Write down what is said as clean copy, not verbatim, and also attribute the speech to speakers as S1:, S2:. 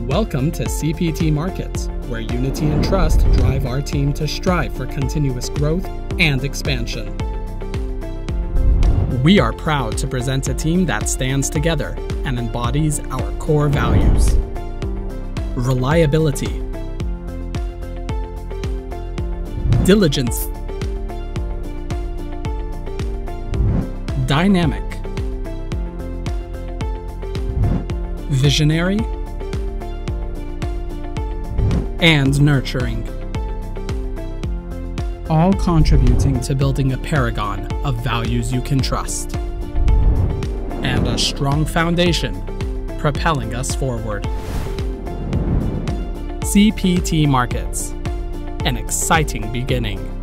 S1: Welcome to CPT Markets, where unity and trust drive our team to strive for continuous growth and expansion. We are proud to present a team that stands together and embodies our core values. Reliability, diligence, dynamic, visionary, and nurturing, all contributing to building a paragon of values you can trust, and a strong foundation propelling us forward. CPT Markets, an exciting beginning.